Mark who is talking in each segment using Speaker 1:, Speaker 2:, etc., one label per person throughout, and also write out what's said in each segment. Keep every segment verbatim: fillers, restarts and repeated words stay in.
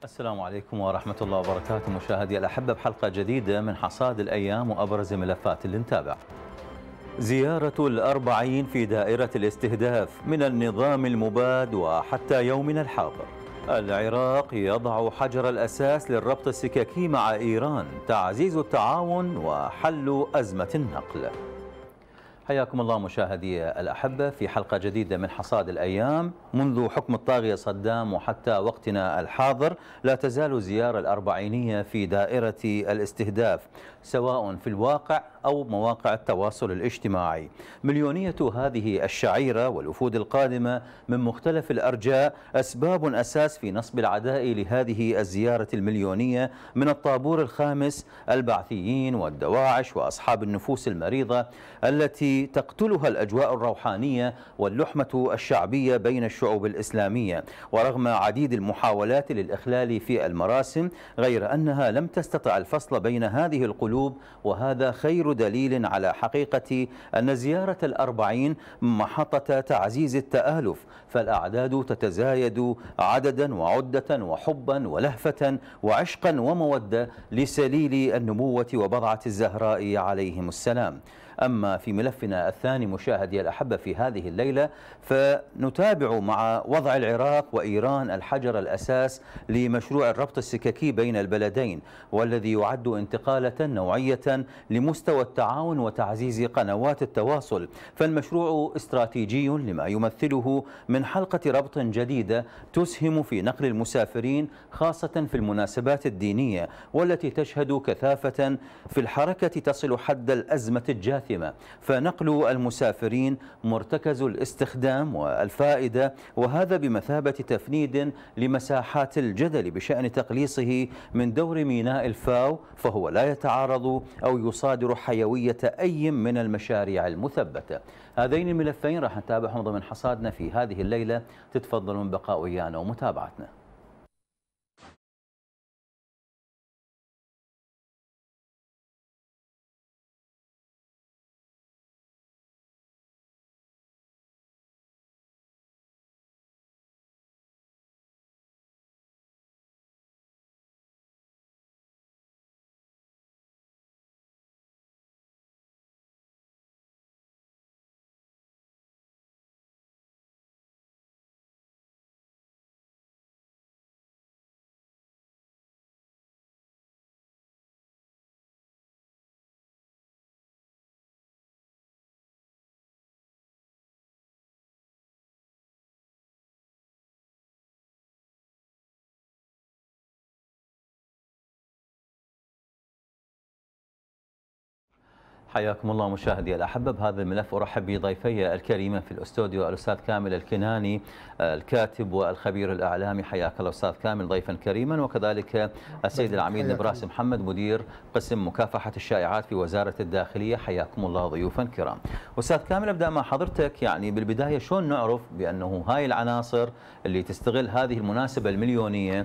Speaker 1: السلام عليكم ورحمة الله وبركاته. مشاهدي الأحبة بحلقة جديدة من حصاد الأيام وأبرز ملفات اللي نتابع. زيارة الأربعين في دائرة الاستهداف من النظام المباد وحتى يومنا الحاضر. العراق يضع حجر الأساس للربط السككي مع إيران، تعزيز التعاون وحل أزمة النقل. حياكم الله مشاهدي الأحبة في حلقة جديدة من حصاد الأيام. منذ حكم الطاغية صدام وحتى وقتنا الحاضر لا تزال الزيارة الأربعينية في دائرة الاستهداف سواء في الواقع أو مواقع التواصل الاجتماعي. مليونية هذه الشعيرة والوفود القادمة من مختلف الأرجاء أسباب أساس في نصب العداء لهذه الزيارة المليونية من الطابور الخامس، البعثيين والدواعش وأصحاب النفوس المريضة التي تقتلها الأجواء الروحانية واللحمة الشعبية بين الشعوب الإسلامية. ورغم عديد المحاولات للإخلال في المراسم غير أنها لم تستطع الفصل بين هذه القلوب، وهذا خير دليل على حقيقة أن زيارة الأربعين محطة تعزيز التآلف، فالأعداد تتزايد عددا وعدة وحبا ولهفة وعشقا ومودة لسليل النبوة وبضعة الزهراء عليهم السلام. أما في ملفنا الثاني مشاهدي الأحبة في هذه الليلة فنتابع مع وضع العراق وإيران الحجر الأساس لمشروع الربط السككي بين البلدين، والذي يعد انتقالة نوعية لمستوى التعاون وتعزيز قنوات التواصل. فالمشروع استراتيجي لما يمثله من حلقة ربط جديدة تسهم في نقل المسافرين خاصة في المناسبات الدينية، والتي تشهد كثافة في الحركة تصل حد الأزمة الجاثمة. فنقل المسافرين مرتكز الاستخدام والفائدة، وهذا بمثابة تفنيد لمساحات الجدل بشأن تقليصه من دور ميناء الفاو، فهو لا يتعارض أو يصادر حيوية أي من المشاريع المثبتة. هذين الملفين راح نتابعهم ضمن حصادنا في هذه الليلة، تتفضلون بقاء ويانا ومتابعتنا. حياكم الله مشاهدي الأحبة. بهذا الملف أرحب بضيفي الكريمة في الأستوديو الأستاذ كامل الكناني الكاتب والخبير الإعلامي. حياك الله أستاذ كامل ضيفا كريما. وكذلك السيد العميد نبراس محمد مدير قسم مكافحة الشائعات في وزارة الداخلية. حياكم الله ضيوفا كرام. أستاذ كامل أبدأ مع حضرتك، يعني بالبداية شلون نعرف بأنه هاي العناصر اللي تستغل هذه المناسبة المليونية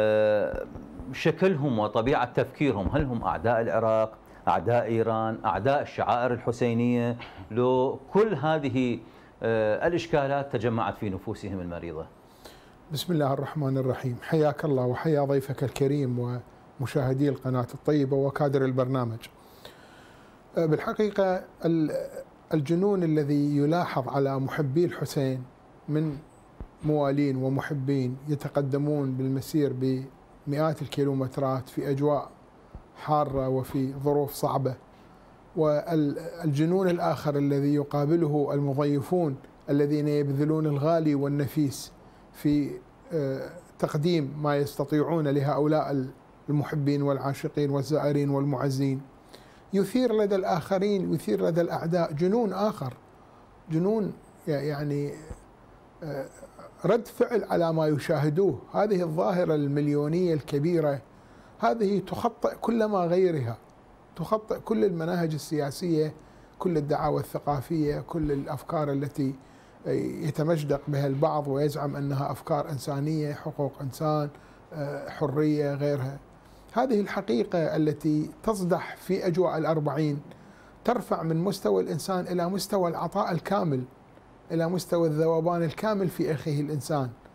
Speaker 1: شكلهم وطبيعة تفكيرهم، هل هم أعداء العراق، أعداء إيران، أعداء الشعائر الحسينية، لو كل هذه الإشكالات تجمعت في نفوسهم المريضة؟
Speaker 2: بسم الله الرحمن الرحيم. حياك الله وحيا ضيفك الكريم ومشاهدي القناة الطيبة وكادر البرنامج. بالحقيقة الجنون الذي يلاحظ على محبي الحسين من موالين ومحبين يتقدمون بالمسير بمئات الكيلومترات في أجواء حارة وفي ظروف صعبة، والجنون الآخر الذي يقابله المضيفون الذين يبذلون الغالي والنفيس في تقديم ما يستطيعون لهؤلاء المحبين والعاشقين والزائرين والمعزين، يثير لدى الآخرين، يثير لدى الأعداء جنون آخر، جنون يعني رد فعل على ما يشاهدوه. هذه الظاهرة المليونية الكبيرة هذه تخطئ كل ما غيرها، تخطئ كل المناهج السياسية، كل الدعاوى الثقافية، كل الأفكار التي يتمجدق بها البعض ويزعم أنها أفكار إنسانية، حقوق إنسان، حرية، غيرها. هذه الحقيقة التي تصدح في أجواء الأربعين ترفع من مستوى الإنسان إلى مستوى العطاء الكامل، إلى مستوى الذوبان الكامل في أخيه الإنسان.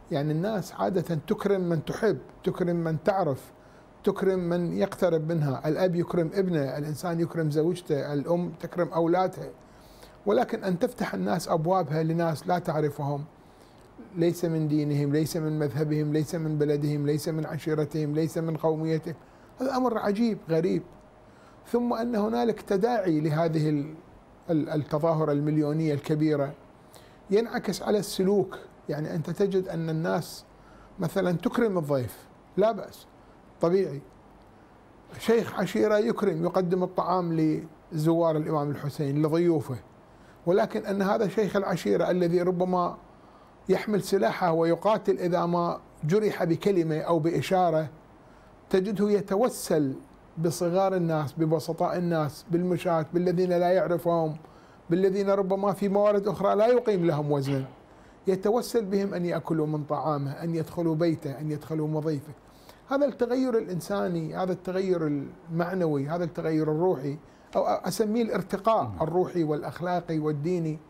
Speaker 2: يعني الناس عادة تكرم من تحب، تكرم من تعرف، تكرم من يقترب منها. الأب يكرم ابنه، الإنسان يكرم زوجته، الأم تكرم أولادها. ولكن أن تفتح الناس أبوابها لناس لا تعرفهم، ليس من دينهم، ليس من مذهبهم، ليس من بلدهم، ليس من عشيرتهم، ليس من قوميتهم، هذا أمر عجيب غريب. ثم أن هنالك تداعي لهذه التظاهرة المليونية الكبيرة ينعكس على السلوك. يعني أنت تجد أن الناس مثلا تكرم الضيف، لا بأس، طبيعي. شيخ عشيرة يكرم، يقدم الطعام لزوار الإمام الحسين لضيوفه، ولكن أن هذا شيخ العشيرة الذي ربما يحمل سلاحه ويقاتل إذا ما جرح بكلمة أو بإشارة، تجده يتوسل بصغار الناس، ببسطاء الناس، بالمشاة، بالذين لا يعرفهم، بالذين ربما في موارد أخرى لا يقيم لهم وزنا، يتوسل بهم أن يأكلوا من طعامه، أن يدخلوا بيته، أن يدخلوا مضيفه. هذا التغير الإنساني، هذا التغير المعنوي، هذا التغير الروحي، أو أسميه الارتقاء الروحي والأخلاقي والديني،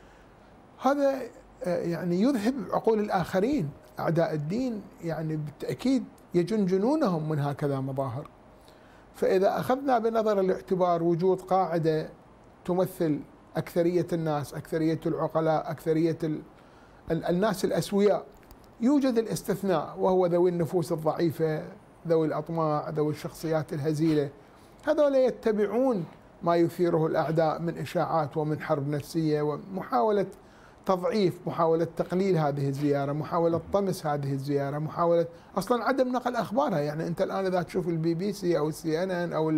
Speaker 2: هذا يعني يذهب عقول الآخرين. أعداء الدين يعني بالتأكيد يجنجنونهم من هكذا مظاهر. فإذا أخذنا بنظر الاعتبار وجود قاعدة تمثل أكثرية الناس، أكثرية العقلاء، أكثرية الناس الأسوياء، يوجد الاستثناء وهو ذوي النفوس الضعيفة، ذوي الأطماع، ذوي الشخصيات الهزيلة. هذول يتبعون ما يثيره الأعداء من إشاعات ومن حرب نفسية ومحاولة تضعيف، محاولة تقليل هذه الزيارة، محاولة طمس هذه الزيارة، محاولة أصلا عدم نقل أخبارها. يعني أنت الآن إذا تشوف البي بي سي أو السي إن إن أو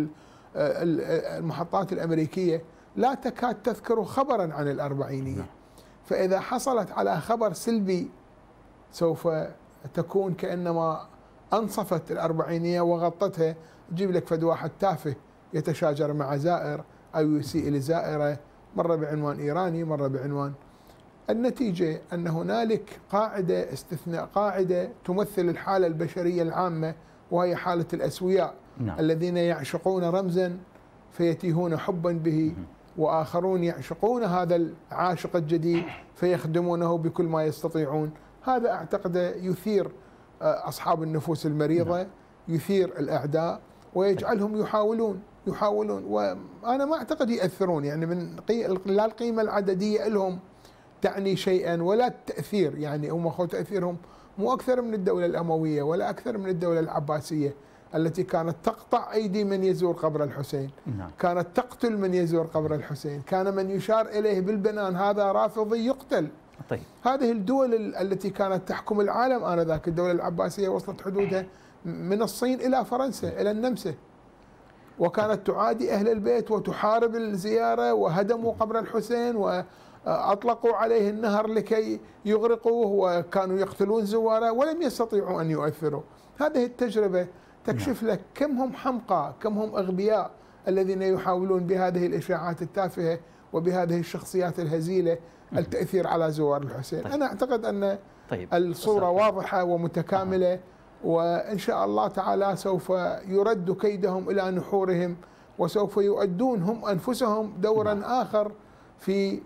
Speaker 2: المحطات الأمريكية لا تكاد تذكر خبرا عن الأربعينية. فإذا حصلت على خبر سلبي سوف تكون كأنما أنصفت الأربعينية وغطتها. تجيب لك فد واحد تافه يتشاجر مع زائر أو يسيء لزائرة، مرة بعنوان إيراني، مرة بعنوان. النتيجة أن هنالك قاعدة استثناء، قاعدة تمثل الحالة البشرية العامة، وهي حالة الأسوياء. نعم. الذين يعشقون رمزا فيتيهون حبا به، وآخرون يعشقون هذا العاشق الجديد فيخدمونه بكل ما يستطيعون. هذا أعتقد يثير أصحاب النفوس المريضة، نعم. يثير الأعداء ويجعلهم يحاولون يحاولون وأنا ما أعتقد يأثرون. يعني من قي... لا القيمة العددية لهم تعني شيئا ولا التأثير. يعني هم أخو تأثيرهم مو أكثر من الدولة الأموية ولا أكثر من الدولة العباسية التي كانت تقطع أيدي من يزور قبر الحسين، نعم. كانت تقتل من يزور قبر الحسين، كان من يشار إليه بالبنان هذا رافضي يقتل. طيب. هذه الدول التي كانت تحكم العالم آنذاك، الدولة العباسية وصلت حدودها من الصين إلى فرنسا إلى النمسا، وكانت تعادي أهل البيت وتحارب الزيارة، وهدموا قبر الحسين وأطلقوا عليه النهر لكي يغرقوه، وكانوا يقتلون زواره ولم يستطيعوا أن يؤثروا. هذه التجربة تكشف لك كم هم حمقى، كم هم أغبياء الذين يحاولون بهذه الإشاعات التافهة وبهذه الشخصيات الهزيلة التأثير على زوار الحسين. طيب. أنا أعتقد أن طيب. الصورة واضحة ومتكاملة، أه. وإن شاء الله تعالى سوف يرد كيدهم إلى نحورهم، وسوف يؤدون هم أنفسهم دورا نعم. آخر في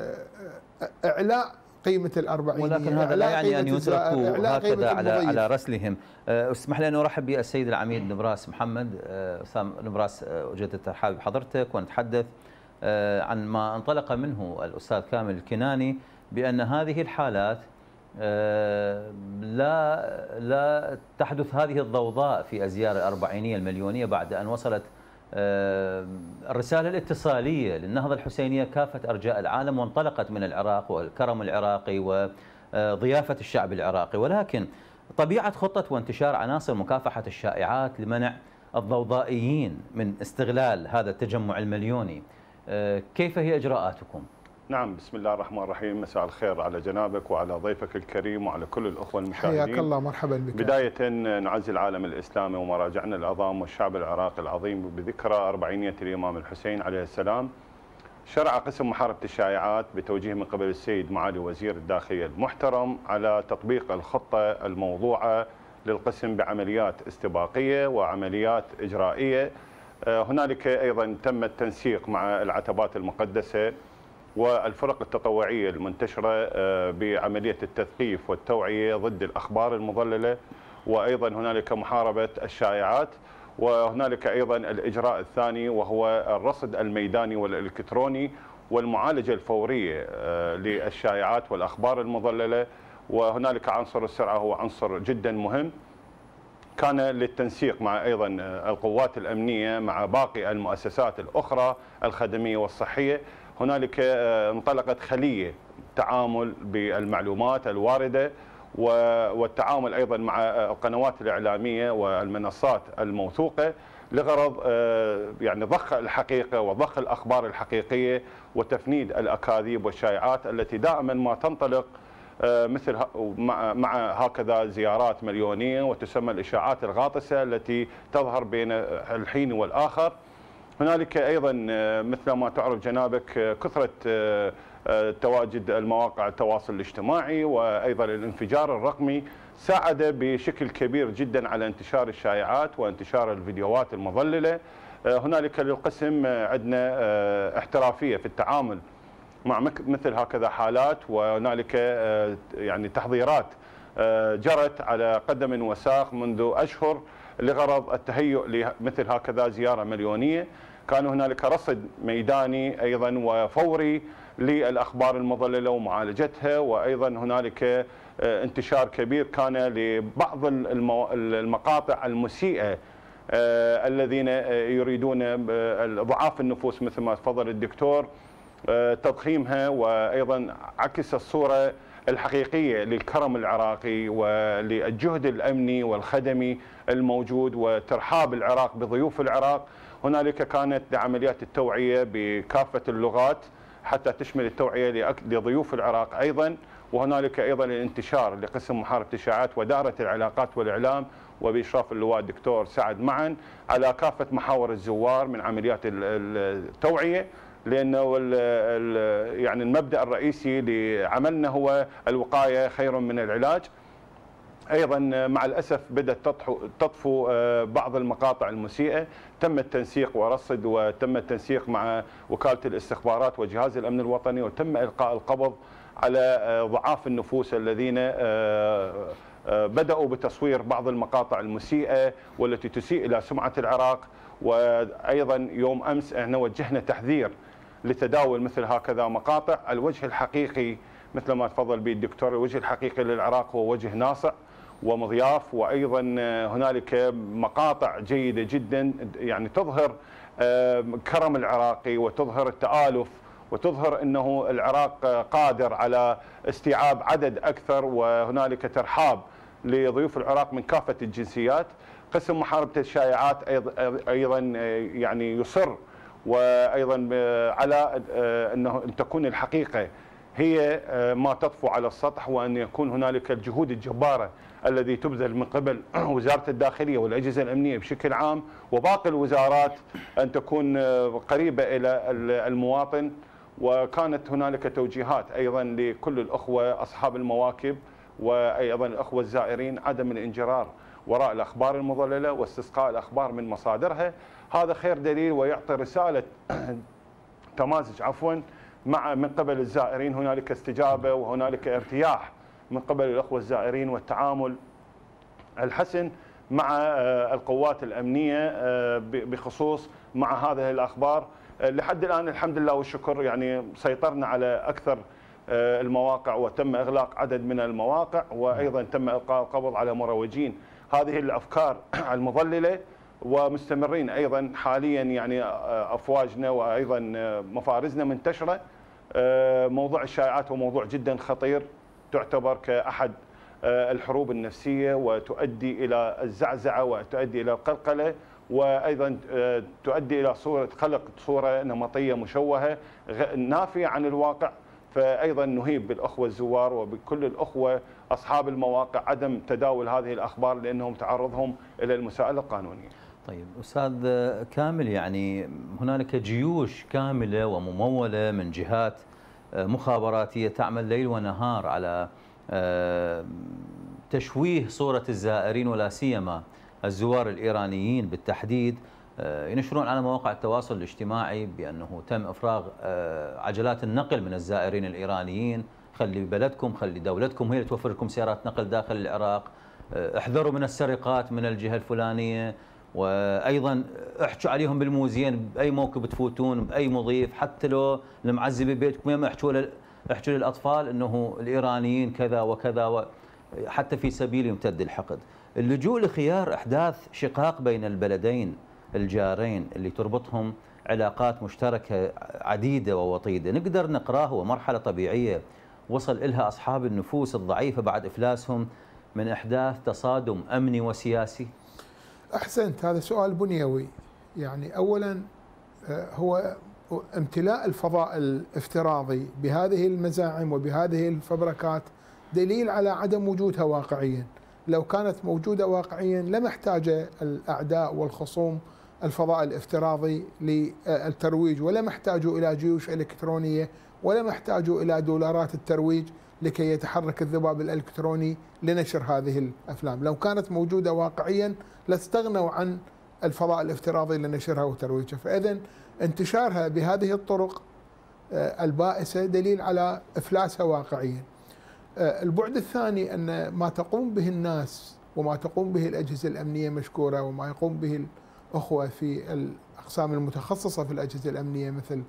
Speaker 2: إعلاء قيمة الأربعينية.
Speaker 1: ولكن هذا لا يعني أن يتركوا هكذا على على رسلهم. اسمح لي أن أرحب بالسيد العميد نبراس محمد. أستاذ نبراس، أجد الترحاب بحضرتك ونتحدث عن ما انطلق منه الأستاذ كامل الكناني بأن هذه الحالات لا لا تحدث هذه الضوضاء في الزيارة الأربعينية المليونية بعد أن وصلت الرسالة الاتصالية للنهضة الحسينية كافة أرجاء العالم، وانطلقت من العراق والكرم العراقي وضيافة الشعب العراقي. ولكن طبيعة خطة وانتشار عناصر مكافحة الشائعات لمنع الضوضائيين من استغلال هذا التجمع المليوني، كيف هي إجراءاتكم؟
Speaker 3: نعم، بسم الله الرحمن الرحيم. مساء الخير على جنابك وعلى ضيفك الكريم وعلى كل الأخوة المشاهدين.
Speaker 2: حياك الله، مرحبا بك.
Speaker 3: بداية نعزي العالم الإسلامي ومراجعنا العظام والشعب العراقي العظيم بذكرى أربعينية الإمام الحسين عليه السلام. شرع قسم محاربة الشائعات بتوجيه من قبل السيد معالي وزير الداخلية المحترم على تطبيق الخطة الموضوعة للقسم بعمليات استباقية وعمليات إجرائية. هنالك أيضا تم التنسيق مع العتبات المقدسة والفرق التطوعية المنتشرة بعملية التثقيف والتوعية ضد الأخبار المضللة، وأيضا هنالك محاربة الشائعات، وهنالك أيضا الإجراء الثاني وهو الرصد الميداني والإلكتروني والمعالجة الفورية للشائعات والأخبار المضللة. وهنالك عنصر السرعة هو عنصر جدا مهم، كان للتنسيق مع أيضا القوات الأمنية مع باقي المؤسسات الأخرى الخدمية والصحية. هنالك انطلقت خلية تعامل بالمعلومات الواردة والتعامل أيضا مع القنوات الإعلامية والمنصات الموثوقة لغرض يعني ضخ الحقيقة وضخ الأخبار الحقيقية وتفنيد الأكاذيب والشائعات التي دائما ما تنطلق مثل مع هكذا زيارات مليونية وتسمى الإشاعات الغاطسة التي تظهر بين الحين والآخر. هنالك أيضا مثل ما تعرف جنابك كثرة تواجد المواقع التواصل الاجتماعي وأيضا الانفجار الرقمي ساعد بشكل كبير جدا على انتشار الشائعات وانتشار الفيديوهات المضللة. هنالك للقسم عندنا احترافية في التعامل مع مثل هكذا حالات، وهنالك يعني تحضيرات جرت على قدم وساق منذ أشهر لغرض التهيؤ لمثل هكذا زيارة مليونية. كان هنالك رصد ميداني أيضا وفوري للأخبار المضللة ومعالجتها، وأيضا هنالك انتشار كبير كان لبعض المقاطع المسيئة الذين يريدون ضعاف النفوس مثل ما تفضل الدكتور تضخيمها، وأيضا عكس الصورة الحقيقية للكرم العراقي وللجهد الأمني والخدمي الموجود وترحاب العراق بضيوف العراق. هنالك كانت عمليات التوعية بكافة اللغات حتى تشمل التوعية لضيوف العراق أيضا، وهنالك أيضا الانتشار لقسم محاربة الإشاعات ودائرة العلاقات والإعلام وبإشراف اللواء الدكتور سعد معا على كافة محاور الزوار من عمليات التوعية، لأنه يعني المبدأ الرئيسي لعملنا هو الوقاية خير من العلاج. أيضا مع الأسف بدأت تطفو بعض المقاطع المسيئة، تم التنسيق ورصد وتم التنسيق مع وكالة الاستخبارات وجهاز الأمن الوطني، وتم إلقاء القبض على ضعاف النفوس الذين بدأوا بتصوير بعض المقاطع المسيئة والتي تسيء إلى سمعة العراق. وأيضا يوم أمس احنا وجهنا تحذير لتداول مثل هكذا مقاطع. الوجه الحقيقي مثل ما تفضل به الدكتور، الوجه الحقيقي للعراق هو وجه ناصع ومضياف، وأيضا هنالك مقاطع جيدة جدا يعني تظهر كرم العراقي وتظهر التآلف وتظهر أنه العراق قادر على استيعاب عدد أكثر، وهنالك ترحاب لضيوف العراق من كافة الجنسيات. قسم محاربة الشائعات أيضا يعني يصر وأيضا على أنه أن تكون الحقيقة هي ما تطفو على السطح، وأن يكون هنالك الجهود الجبارة الذي تبذل من قبل وزارة الداخلية والأجهزة الأمنية بشكل عام وباقي الوزارات أن تكون قريبة إلى المواطن. وكانت هنالك توجيهات أيضا لكل الأخوة أصحاب المواكب وأيضا الأخوة الزائرين عدم الانجرار وراء الأخبار المضللة واستسقاء الأخبار من مصادرها. هذا خير دليل ويعطي رسالة تمازج عفوا مع من قبل الزائرين. هنالك استجابة وهنالك ارتياح من قبل الأخوة الزائرين والتعامل الحسن مع القوات الأمنية بخصوص مع هذه الأخبار. لحد الآن الحمد لله والشكر يعني سيطرنا على أكثر المواقع وتم إغلاق عدد من المواقع، وأيضا تم إلقاء القبض على مروجين هذه الأفكار المضللة، ومستمرين أيضا حاليا يعني أفواجنا وأيضا مفارزنا منتشرة. موضوع الشائعات هو موضوع جدا خطير، تعتبر كأحد الحروب النفسية وتؤدي إلى الزعزعة وتؤدي إلى القلقلة، وأيضا تؤدي إلى صورة خلق صورة نمطية مشوهة نافية عن الواقع. فأيضا نهيب بالأخوة الزوار وبكل الأخوة أصحاب المواقع عدم تداول هذه الأخبار لأنهم تعرضهم إلى المساءلة القانونية.
Speaker 1: طيب أستاذ كامل، يعني هنالك جيوش كاملة وممولة من جهات مخابراتية تعمل ليل ونهار على تشويه صورة الزائرين ولا سيما الزوار الإيرانيين بالتحديد، ينشرون على مواقع التواصل الاجتماعي بأنه تم إفراغ عجلات النقل من الزائرين الإيرانيين، خلي بلدكم خلي دولتكم هي اللي توفر لكم سيارات نقل داخل العراق، احذروا من السرقات من الجهة الفلانية، وأيضا احكوا عليهم بالموزين بأي موكب تفوتون بأي مضيف، حتى لو المعزي ببيتكم ياما احكوا احكوا للأطفال أنه الإيرانيين كذا وكذا، حتى في سبيل يمتد الحقد. اللجوء لخيار إحداث شقاق بين البلدين الجارين اللي تربطهم علاقات مشتركة عديدة ووطيدة نقدر نقراه هو مرحلة طبيعية وصل إلها أصحاب النفوس الضعيفة بعد إفلاسهم من إحداث تصادم أمني وسياسي؟
Speaker 2: أحسنت، هذا سؤال بنيوي. يعني أولا هو امتلاء الفضاء الافتراضي بهذه المزاعم وبهذه الفبركات دليل على عدم وجودها واقعيا. لو كانت موجودة واقعيا لما احتاج الأعداء والخصوم الفضاء الافتراضي للترويج، ولم يحتاجوا إلى جيوش إلكترونية، ولم يحتاجوا إلى دولارات الترويج لكي يتحرك الذباب الإلكتروني لنشر هذه الأفلام. لو كانت موجودة واقعيا لاستغنوا عن الفضاء الافتراضي لنشرها وترويجها. فإذن انتشارها بهذه الطرق البائسة دليل على إفلاسها واقعيا. البعد الثاني أن ما تقوم به الناس وما تقوم به الأجهزة الأمنية مشكورة، وما يقوم به الأخوة في الأقسام المتخصصة في الأجهزة الأمنية مثل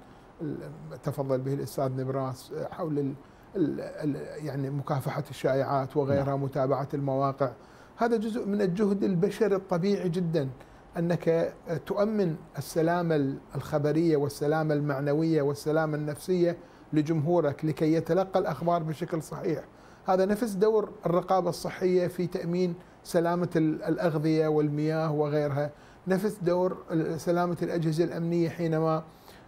Speaker 2: تفضل به الأستاذ نبراس حول ال ال يعني مكافحة الشائعات وغيرها، متابعة المواقع، هذا جزء من الجهد البشري الطبيعي جدا، أنك تؤمن السلامة الخبرية والسلامة المعنوية والسلامة النفسية لجمهورك لكي يتلقى الأخبار بشكل صحيح. هذا نفس دور الرقابة الصحية في تأمين سلامة الأغذية والمياه وغيرها، نفس دور سلامة الأجهزة الأمنية حينما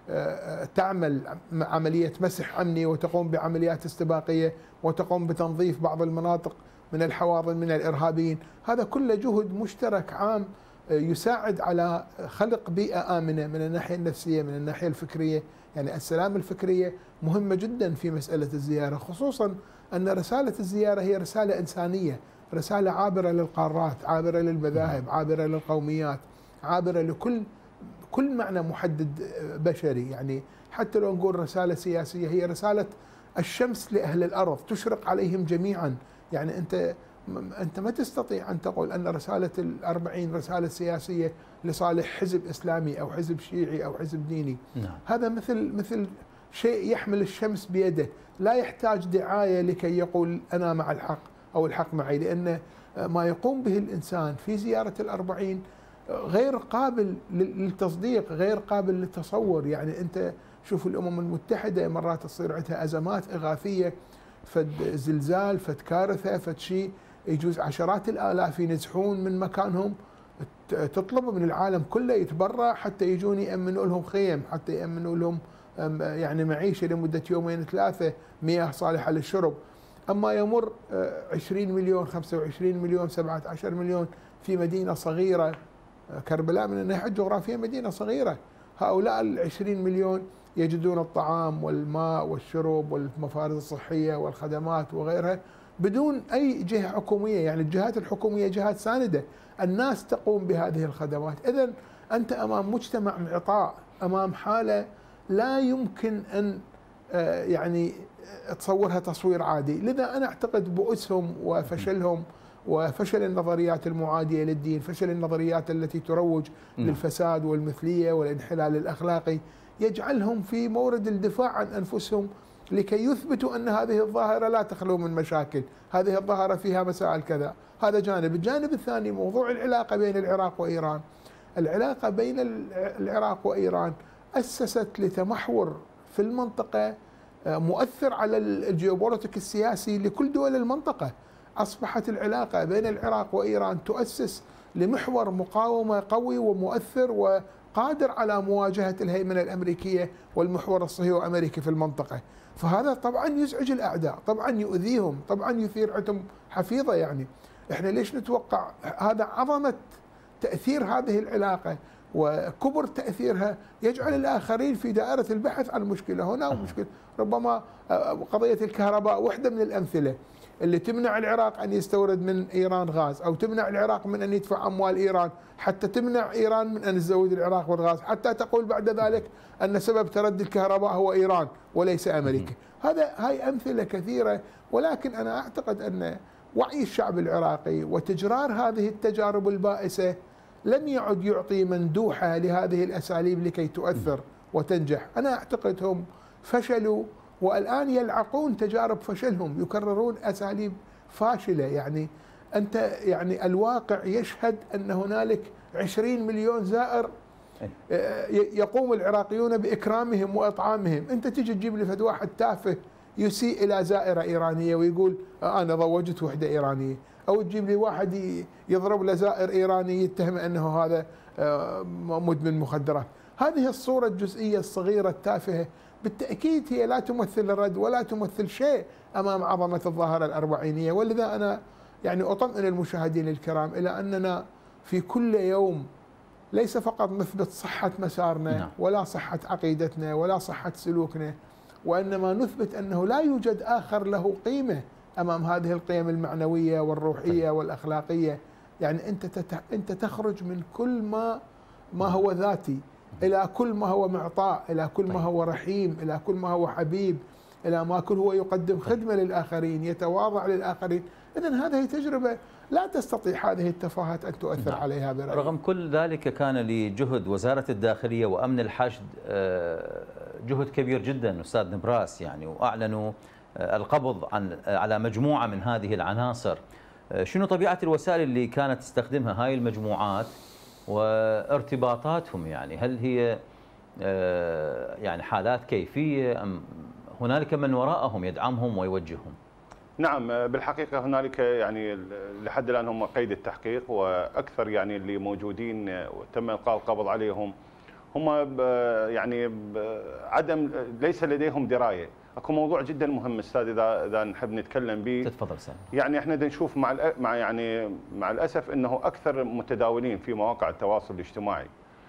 Speaker 2: تعمل عملية مسح أمني وتقوم بعمليات استباقية وتقوم بتنظيف بعض المناطق من الحواضن من الإرهابيين. هذا كله جهد مشترك عام يساعد على خلق بيئة آمنة من الناحية النفسية من الناحية الفكرية. يعني السلامة الفكرية مهمة جدا في مسألة الزيارة، خصوصا أن رسالة الزيارة هي رسالة إنسانية، رسالة عابرة للقارات، عابرة للمذاهب، عابرة للقوميات، عابرة لكل كل معنى محدد بشري. يعني حتى لو نقول رسالة سياسية، هي رسالة الشمس لأهل الأرض تشرق عليهم جميعا. يعني أنت أنت ما تستطيع أن تقول أن رسالة الأربعين رسالة سياسية لصالح حزب إسلامي أو حزب شيعي أو حزب ديني. نعم. هذا مثل مثل شيء يحمل الشمس بيده، لا يحتاج دعاية لكي يقول أنا مع الحق أو الحق معي، لأن ما يقوم به الإنسان في زيارة الأربعين غير قابل للتصديق، غير قابل للتصور. يعني أنت شوف الأمم المتحدة مرات تصير عندها أزمات إغاثية، فد زلزال، فد كارثة، فد شيء، يجوز عشرات الآلاف ينزحون من مكانهم، تطلب من العالم كله يتبرع حتى يجون يأمنوا لهم خيم، حتى يأمنوا لهم يعني معيشة لمدة يومين ثلاثة، مياه صالحة للشرب. أما يمر عشرين مليون، خمسة وعشرين مليون، سبعة عشر مليون في مدينة صغيرة، كربلاء من الناحية الجغرافية مدينة صغيرة، هؤلاء العشرين مليون يجدون الطعام والماء والشرب والمفارز الصحية والخدمات وغيرها بدون أي جهة حكومية. يعني الجهات الحكومية جهات ساندة، الناس تقوم بهذه الخدمات. إذن أنت أمام مجتمع معطاء، أمام حالة لا يمكن أن يعني تصورها تصوير عادي. لذا أنا أعتقد بؤسهم وفشلهم وفشل النظريات المعادية للدين، فشل النظريات التي تروج للفساد والمثلية والانحلال الأخلاقي، يجعلهم في مورد الدفاع عن أنفسهم لكي يثبتوا أن هذه الظاهرة لا تخلو من مشاكل، هذه الظاهرة فيها مسائل كذا. هذا جانب. الجانب الثاني موضوع العلاقة بين العراق وإيران. العلاقة بين العراق وإيران أسست لتمحور في المنطقة مؤثر على الجيوبوليتيك السياسي لكل دول المنطقة. أصبحت العلاقة بين العراق وإيران تؤسس لمحور مقاومة قوي ومؤثر وقادر على مواجهة الهيمنة الأمريكية والمحور الصهيوني الأمريكي في المنطقة. فهذا طبعا يزعج الأعداء، طبعا يؤذيهم، طبعا يثير عندهم حفيظة. يعني احنا ليش نتوقع هذا؟ عظمة تأثير هذه العلاقة وكبر تأثيرها يجعل الآخرين في دائرة البحث عن مشكلة هنا ومشكلة. ربما قضية الكهرباء واحدة من الأمثلة. اللي تمنع العراق أن يستورد من إيران غاز، أو تمنع العراق من أن يدفع أموال إيران، حتى تمنع إيران من أن تزود العراق بالغاز، حتى تقول بعد ذلك أن سبب تردي الكهرباء هو إيران وليس أمريكا. هذا هاي أمثلة كثيرة، ولكن أنا أعتقد أن وعي الشعب العراقي وتجرار هذه التجارب البائسة لم يعد يعطي مندوحة لهذه الأساليب لكي تؤثر وتنجح. أنا أعتقد هم فشلوا والآن يلعقون تجارب فشلهم، يكررون أساليب فاشلة. يعني أنت يعني الواقع يشهد أن هنالك عشرين مليون زائر يقوم العراقيون بإكرامهم وإطعامهم. أنت تيجي تجيب لي فد واحد تافه يسيء إلى زائرة إيرانية ويقول أنا ضوجت وحدة إيرانية، أو تجيب لي واحد يضرب لزائر إيراني يتهم أنه هذا مدمن مخدرات. هذه الصورة الجزئية الصغيرة التافهة بالتأكيد هي لا تمثل الرد ولا تمثل شيء أمام عظمة الظاهرة الأربعينية. ولذا أنا يعني أطمئن المشاهدين الكرام إلى أننا في كل يوم ليس فقط نثبت صحة مسارنا ولا صحة عقيدتنا ولا صحة سلوكنا، وإنما نثبت أنه لا يوجد آخر له قيمة أمام هذه القيم المعنوية والروحية والأخلاقية. يعني أنت أنت تخرج من كل ما ما هو ذاتي إلى كل ما هو معطاء، إلى كل ما هو رحيم، إلى كل ما هو حبيب، إلى ما كل هو يقدم خدمة للآخرين، يتواضع للآخرين. إذن هذه تجربة لا تستطيع هذه التفاهات أن تؤثر نعم. عليها برأيي.
Speaker 1: رغم كل ذلك كان لجهد وزارة الداخلية وأمن الحشد جهد كبير جدا أستاذ نبراس، يعني وأعلنوا القبض عن على مجموعة من هذه العناصر. شنو طبيعة الوسائل اللي كانت تستخدمها هاي المجموعات وارتباطاتهم؟ يعني هل هي يعني حالات كيفية أم هنالك من وراءهم يدعمهم ويوجههم؟
Speaker 3: نعم بالحقيقة هنالك يعني لحد الآن هم قيد التحقيق، وأكثر يعني اللي موجودين وتم إلقاء القبض عليهم هم يعني عدم ليس لديهم دراية. اكو موضوع جدا مهم استاذ اذا اذا نحب نتكلم به.
Speaker 1: تفضل سامي.
Speaker 3: يعني احنا نشوف مع مع يعني مع الاسف انه اكثر متداولين في مواقع التواصل الاجتماعي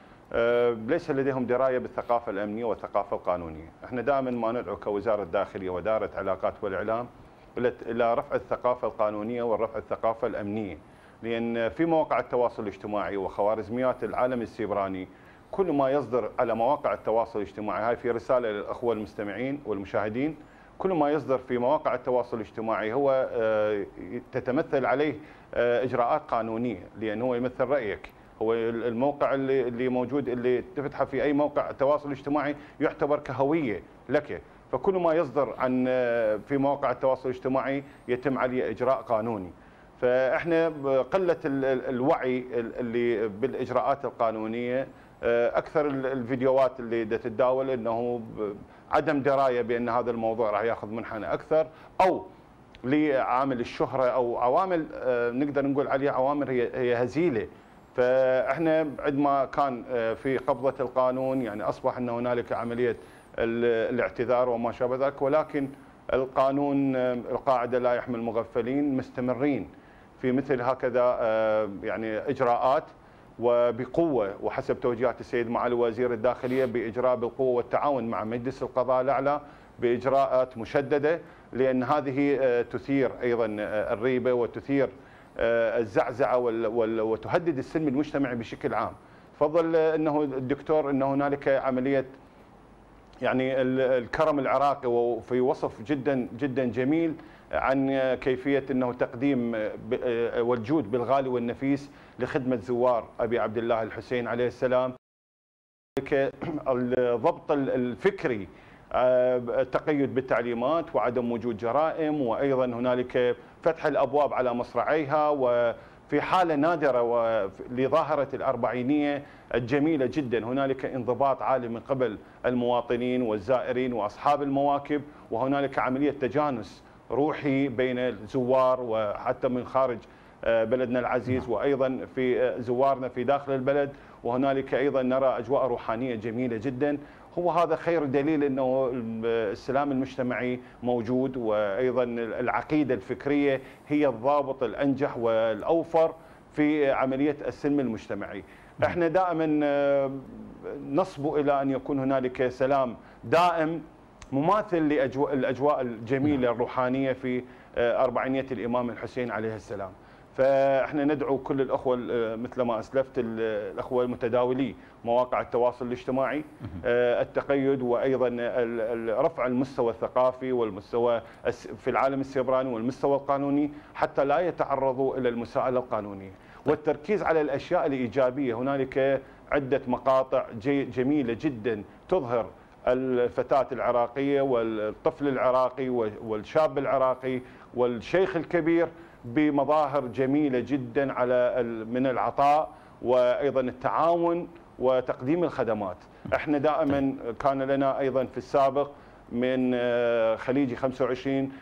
Speaker 3: ليس لديهم درايه بالثقافه الامنيه والثقافه القانونيه. احنا دائما ما ندعو كوزاره الداخليه واداره علاقات والاعلام الى رفع الثقافه القانونيه ورفع الثقافه الامنيه، لان في مواقع التواصل الاجتماعي وخوارزميات العالم السيبراني كل ما يصدر على مواقع التواصل الاجتماعي، هاي في رساله للاخوه المستمعين والمشاهدين، كل ما يصدر في مواقع التواصل الاجتماعي هو تتمثل عليه اجراءات قانونيه، لانه هو يمثل رايك. هو الموقع اللي اللي موجود اللي تفتحه في اي موقع تواصل اجتماعي يعتبر كهويه لك، فكل ما يصدر عن في مواقع التواصل الاجتماعي يتم عليه اجراء قانوني. فاحنا قله الوعي اللي بالاجراءات القانونيه، اكثر الفيديوهات اللي تتداول انه عدم درايه بان هذا الموضوع راح ياخذ منحنى اكثر، او لعامل الشهره او عوامل نقدر نقول عليها عوامل هي هي هزيله. فاحنا عندما كان في قبضه القانون يعني اصبح ان هنالك عمليه الاعتذار وما شابه ذلك، ولكن القانون القاعده لا يحمي المغفلين مستمرين في مثل هكذا يعني اجراءات وبقوه، وحسب توجيهات السيد معالي وزير الداخليه باجراء بالقوه والتعاون مع مجلس القضاء الاعلى باجراءات مشدده، لان هذه تثير ايضا الريبه وتثير الزعزعه وتهدد السلم المجتمعي بشكل عام. فضل انه الدكتور انه هنالك عمليه يعني الكرم العراقي، وفي وصف جدا جدا جميل عن كيفيه انه تقديم والجود بالغالي والنفيس لخدمه زوار ابي عبد الله الحسين عليه السلام. الضبط الفكري، التقيد بالتعليمات وعدم وجود جرائم، وايضا هنالك فتح الابواب على مصراعيها، وفي حاله نادره لظاهره الاربعينيه الجميله جدا هنالك انضباط عالي من قبل المواطنين والزائرين واصحاب المواكب، وهنالك عمليه تجانس روحي بين الزوار وحتى من خارج بلدنا العزيز، وايضا في زوارنا في داخل البلد، وهنالك ايضا نرى اجواء روحانيه جميله جدا. هو هذا خير دليل انه السلام المجتمعي موجود، وايضا العقيده الفكريه هي الضابط الانجح والاوفر في عمليه السلم المجتمعي. احنا دائما نصبو الى ان يكون هنالك سلام دائم مماثل لاجواء الاجواء الجميله الروحانيه في أربعينية الإمام الحسين عليه السلام. فاحنا ندعو كل الاخوه مثل ما اسلفت الاخوه المتداولي مواقع التواصل الاجتماعي التقيد، وايضا رفع المستوى الثقافي والمستوى في العالم السيبراني والمستوى القانوني حتى لا يتعرضوا الى المساءله القانونيه، والتركيز على الاشياء الايجابيه. هنالك عده مقاطع جميله جدا تظهر الفتاة العراقية والطفل العراقي والشاب العراقي والشيخ الكبير بمظاهر جميلة جدا على من العطاء وايضا التعاون وتقديم الخدمات. احنا دائما كان لنا ايضا في السابق من خليجي خمسة وعشرين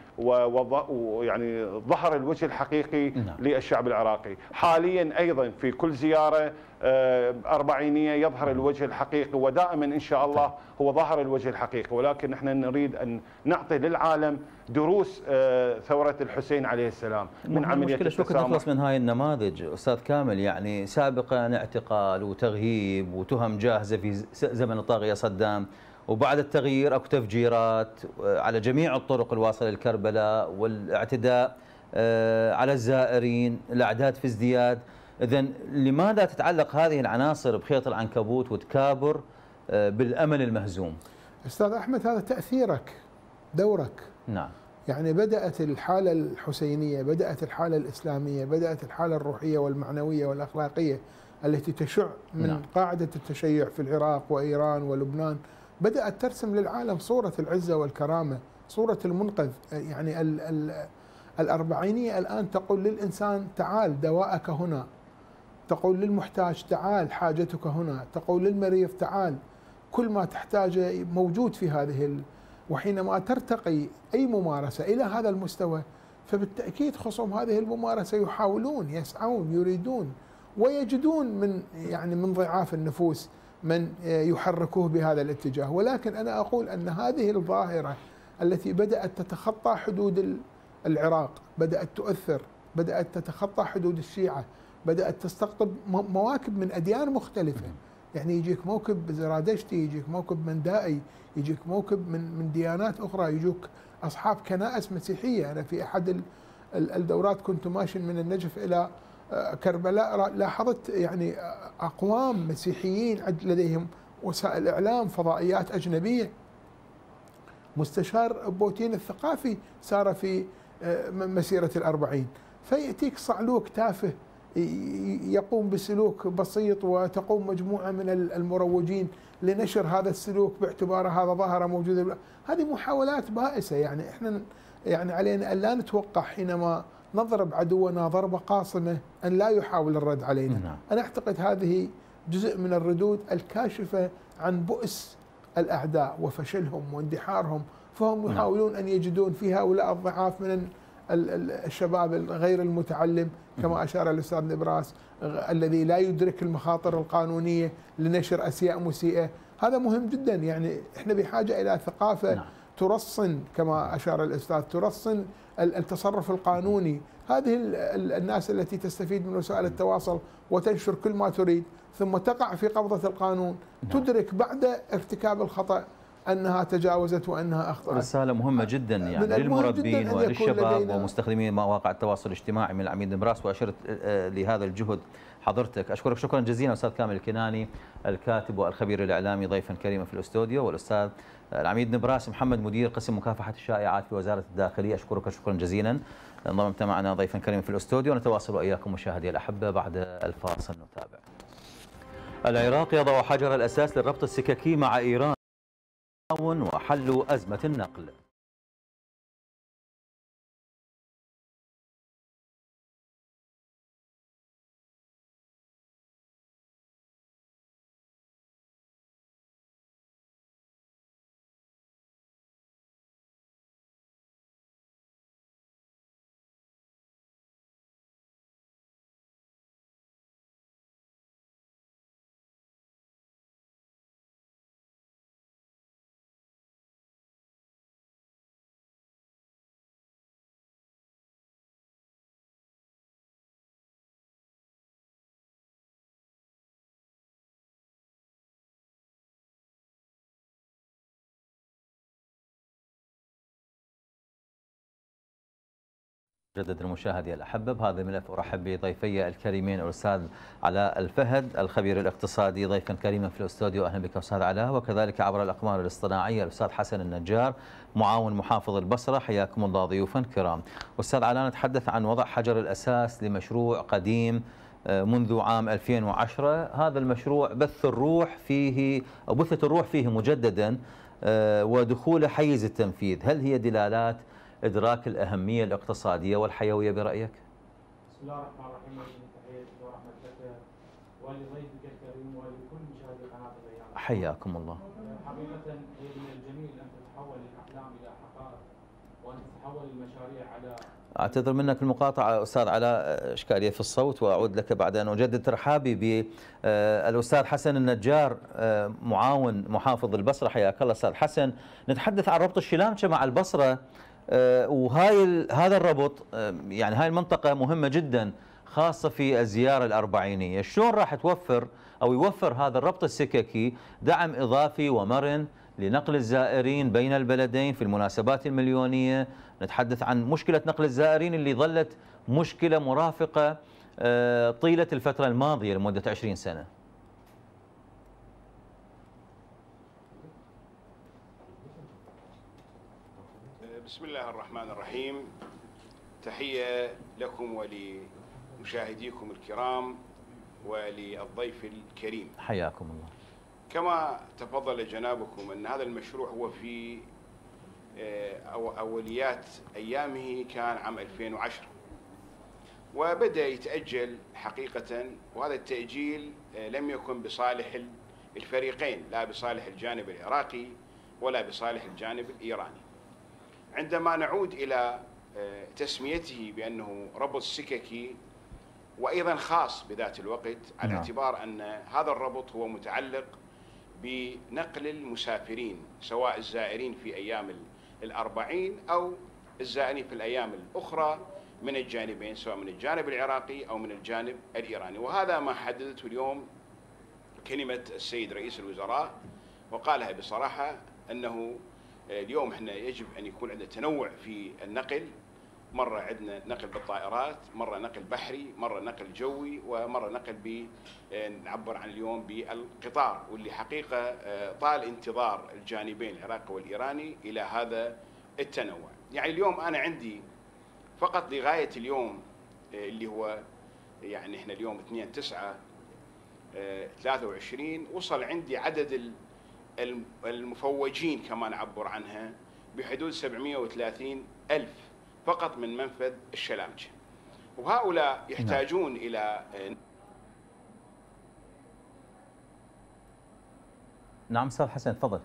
Speaker 3: ويعني ظهر الوجه الحقيقي للشعب العراقي. حاليا ايضا في كل زياره أربعينية يظهر الوجه الحقيقي، ودائما إن شاء الله هو ظهر الوجه الحقيقي، ولكن نحن نريد أن نعطي للعالم دروس ثورة الحسين عليه السلام من عملية
Speaker 1: التسامح. شو نخلص من هاي النماذج أستاذ كامل؟ يعني سابقا اعتقال وتغييب وتهم جاهزة في زمن الطاغية صدام، وبعد التغيير اكو تفجيرات على جميع الطرق الواصلة لكربلاء والاعتداء على الزائرين، الأعداد في ازدياد. إذن لماذا تتعلق هذه العناصر بخيط العنكبوت وتكابر بالأمل المهزوم؟
Speaker 2: أستاذ أحمد، هذا تأثيرك، دورك.
Speaker 1: نعم.
Speaker 2: يعني بدأت الحالة الحسينية، بدأت الحالة الإسلامية، بدأت الحالة الروحية والمعنوية والأخلاقية التي تشع من نعم. قاعدة التشيع في العراق وإيران ولبنان، بدأت ترسم للعالم صورة العزة والكرامة، صورة المنقذ. يعني ال ال الأربعينية الآن تقول للإنسان تعال دواءك هنا، تقول للمحتاج تعال حاجتك هنا، تقول للمريض تعال كل ما تحتاجه موجود في هذه ال... وحينما ترتقي أي ممارسة إلى هذا المستوى فبالتأكيد خصوم هذه الممارسة يحاولون يسعون يريدون ويجدون من يعني من ضعاف النفوس من يحركوه بهذا الاتجاه. ولكن أنا أقول أن هذه الظاهرة التي بدأت تتخطى حدود العراق، بدأت تؤثر، بدأت تتخطى حدود الشيعة، بدأت تستقطب مواكب من أديان مختلفة. يعني يجيك موكب زرادشتي، يجيك موكب مندائي، يجيك موكب من من ديانات أخرى، يجوك أصحاب كنائس مسيحية. أنا في أحد الدورات كنت ماشي من النجف إلى كربلاء، لاحظت يعني أقوام مسيحيين لديهم وسائل إعلام، فضائيات أجنبية. مستشار بوتين الثقافي سار في مسيرة الأربعين، فيأتيك صعلوك تافه يقوم بسلوك بسيط وتقوم مجموعة من المروجين لنشر هذا السلوك باعتباره هذا ظاهرة موجودة. هذه محاولات بائسة. يعني احنا يعني علينا أن لا نتوقع حينما نضرب عدونا ضربة قاصمة أن لا يحاول الرد علينا. نعم. أنا أعتقد هذه جزء من الردود الكاشفة عن بؤس الأعداء وفشلهم واندحارهم، فهم يحاولون أن يجدون في هؤلاء الضعاف من الشباب الغير المتعلم كما أشار الأستاذ نبراس الذي لا يدرك المخاطر القانونية لنشر أشياء مسيئة. هذا مهم جدا. يعني احنا بحاجة إلى ثقافة نعم. ترصن كما أشار الأستاذ، ترصن التصرف القانوني. هذه الناس التي تستفيد من وسائل التواصل وتنشر كل ما تريد ثم تقع في قبضة القانون نعم. تدرك بعد ارتكاب الخطأ أنها تجاوزت وأنها أخطأت.
Speaker 1: رسالة مهمة جدا يعني للمربين وللشباب ومستخدمين مواقع التواصل الاجتماعي من العميد نبراس، وأشرت لهذا الجهد حضرتك. أشكرك شكرا جزيلا أستاذ كامل الكناني الكاتب والخبير الإعلامي ضيفا كريما في الاستوديو، والأستاذ العميد نبراس محمد مدير قسم مكافحة الشائعات في وزارة الداخلية. أشكرك شكرا جزيلا، انضممت معنا ضيفا كريما في الاستوديو. نتواصل وإياكم مشاهدي الأحبة بعد الفاصل نتابع. العراق يضع حجر الأساس للربط السككي مع إيران وحل أزمة النقل. جدد المشاهدين الأحبة، بهذا الملف أرحب بضيفي الكريمين الأستاذ علاء الفهد الخبير الاقتصادي ضيفا كريما في الاستوديو. أهلا بك أستاذ علاء. وكذلك عبر الأقمار الاصطناعية الأستاذ حسن النجار معاون محافظ البصرة. حياكم الله ضيوفا كرام. أستاذ علاء، نتحدث عن وضع حجر الأساس لمشروع قديم منذ عام ألفين وعشرة. هذا المشروع بث الروح فيه أو بثت الروح فيه مجددا ودخول حيز التنفيذ. هل هي دلالات إدراك الأهمية الاقتصادية والحيوية برأيك؟
Speaker 4: بسم الله الرحمن الرحيم. تحياتي ورحمة لك ولضيفك الكريم ولكل مشاهدي قناة الأيام.
Speaker 1: حياكم الله.
Speaker 4: حقيقة هي من الجميل أن تتحول الأحلام إلى حقائق وأن تتحول المشاريع على.
Speaker 1: أعتذر منك المقاطعة أستاذ علاء، إشكالية في الصوت، وأعود لك بعد أن أجدد ترحابي بالأستاذ حسن النجار معاون محافظ البصرة. حياك الله أستاذ حسن. نتحدث عن ربط الشلامشة مع البصرة، وهاي هذا الربط يعني هاي المنطقة مهمة جدا خاصة في الزيارة الأربعينية. شلون راح توفر أو يوفر هذا الربط السككي دعم إضافي ومرن لنقل الزائرين بين البلدين في المناسبات المليونية؟ نتحدث عن مشكلة نقل الزائرين اللي ظلت مشكلة مرافقة طيلة الفترة الماضية لمدة عشرين سنة.
Speaker 5: بسم الله الرحمن الرحيم. تحية لكم ولمشاهديكم الكرام وللضيف الكريم.
Speaker 1: حياكم الله.
Speaker 5: كما تفضل جنابكم أن هذا المشروع هو في أو أوليات أيامه كان عام ألفين وعشرة، وبدأ يتأجل حقيقة، وهذا التأجيل لم يكن بصالح الفريقين، لا بصالح الجانب العراقي ولا بصالح الجانب الإيراني. عندما نعود إلى تسميته بأنه ربط سككي وأيضا خاص بذات الوقت، على اعتبار أن هذا الربط هو متعلق بنقل المسافرين سواء الزائرين في أيام الأربعين أو الزائرين في الأيام الأخرى من الجانبين، سواء من الجانب العراقي أو من الجانب الإيراني. وهذا ما حددته اليوم كلمة السيد رئيس الوزراء، وقالها بصراحة أنه اليوم احنا يجب أن يكون عندنا تنوع في النقل. مرة عندنا نقل بالطائرات، مرة نقل بحري، مرة نقل جوي، ومرة نقل ب نعبر عن اليوم بالقطار، واللي حقيقة طال انتظار الجانبين العراقي والإيراني إلى هذا التنوع. يعني اليوم أنا عندي فقط لغاية اليوم اللي هو يعني احنا اليوم اثنين تسعة ثلاثة وعشرين وصل عندي عدد المفوجين كما نعبر عنها بحدود سبعمئة وثلاثين ألف فقط من منفذ الشلامشة، وهؤلاء يحتاجون نعم. إلى
Speaker 1: نعم أستاذ حسن تفضل.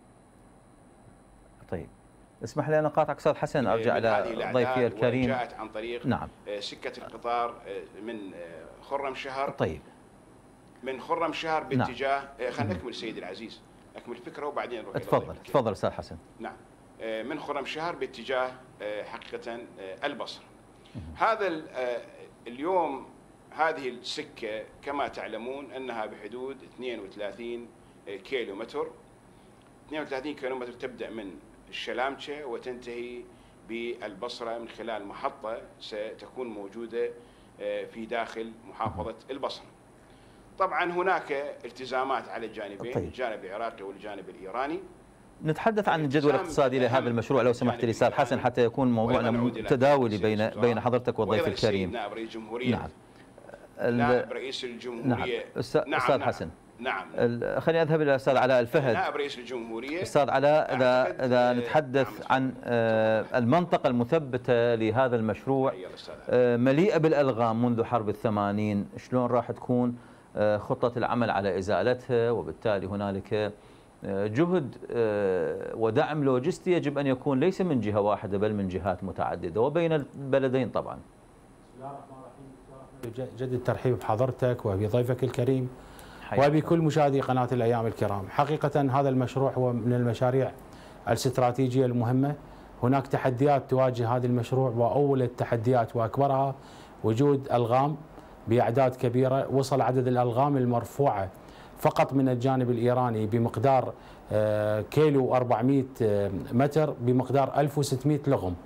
Speaker 1: طيب اسمح لي أن أقاطعك أستاذ حسن، أرجع إلى ضيفي الكريم.
Speaker 5: جاءت عن طريق
Speaker 1: نعم.
Speaker 5: سكة القطار من خرم شهر.
Speaker 1: طيب
Speaker 5: من خرم شهر باتجاه نعم. خلينا نكمل سيدي العزيز، أكمل الفكرة وبعدين نروح.
Speaker 1: تفضل تفضل أستاذ حسن.
Speaker 5: نعم. من خرم شهر باتجاه حقيقة البصرة. هذا اليوم هذه السكة كما تعلمون أنها بحدود اثنين وثلاثين كيلو متر. اثنين وثلاثين كيلو متر تبدأ من الشلامشة وتنتهي بالبصرة من خلال محطة ستكون موجودة في داخل محافظة البصرة. طبعا هناك التزامات على الجانبين، طيب. الجانب العراقي والجانب الإيراني.
Speaker 1: نتحدث عن الجدوى الاقتصادي لهذا المشروع لو سمحت لي استاذ حسن، حتى يكون موضوعنا تداولي بين بين حضرتك والضيف الكريم.
Speaker 5: نائب رئيس الجمهورية.
Speaker 1: نعم.
Speaker 5: نائب رئيس الجمهورية.
Speaker 1: نعم. أستاذ نعم. حسن.
Speaker 5: نعم.
Speaker 1: خليني اذهب الى الاستاذ علاء الفهد.
Speaker 5: نائب رئيس الجمهورية.
Speaker 1: استاذ علاء، اذا اذا نتحدث عن المنطقة المثبتة لهذا المشروع مليئة بالالغام منذ حرب الثمانين، شلون راح تكون خطة العمل على ازالتها؟ وبالتالي هنالك جهد ودعم لوجستي يجب أن يكون ليس من جهة واحدة بل من جهات متعددة وبين البلدين طبعا.
Speaker 4: بسم الله الرحمن الرحيم.
Speaker 6: جد الترحيب بحضرتك وبضيفك الكريم وبكل مشاهدي قناة الأيام الكرام. حقيقة هذا المشروع هو من المشاريع الاستراتيجية المهمة. هناك تحديات تواجه هذا المشروع، وأول التحديات وأكبرها وجود ألغام بأعداد كبيرة. وصل عدد الألغام المرفوعة فقط من الجانب الإيراني بمقدار كيلو أربعمئة متر بمقدار ألف وستمئة لغم،